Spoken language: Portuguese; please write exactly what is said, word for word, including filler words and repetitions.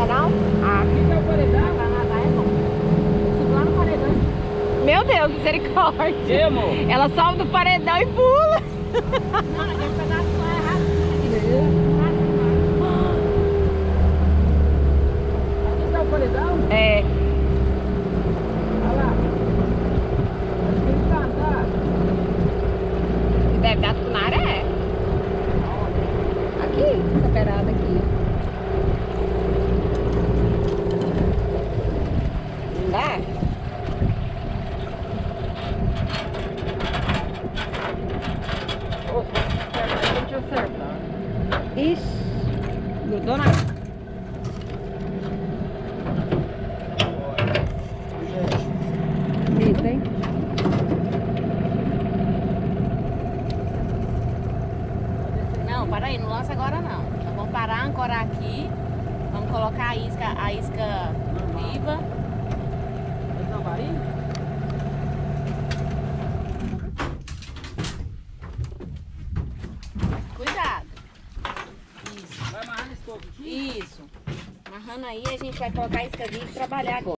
nada não? Ah. Aqui é o paredão. Pra nadar é bom. Subo lá no paredão. Meu Deus, misericórdia. E, amor? Ela sobe do paredão e pula. Não, aquele pedaço lá é errado. Aqui tá o paredão? É. Olha lá. Acho que ele tá andando. Deve dar tucunaré. Aqui, essa beirada aqui. Não dá? Ô, se eu te acertar. Ixi, grudou nada. Isso, hein? Não, para aí, não lança agora não. Nós vamos parar, ancorar aqui. Vamos colocar a isca, a isca viva. Eles não vai ir? Cuidado. Isso. Vai amarrar nesse topo aqui? Isso. Amarrando aí, a gente vai colocar a isca viva e trabalhar agora.